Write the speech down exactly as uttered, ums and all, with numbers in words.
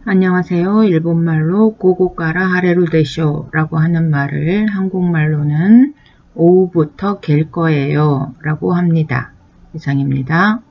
안녕하세요. 일본말로 고고까라 하레루 데쇼 라고 하는 말을 한국말로는 오후부터 갤 거예요 라고 합니다. 이상입니다.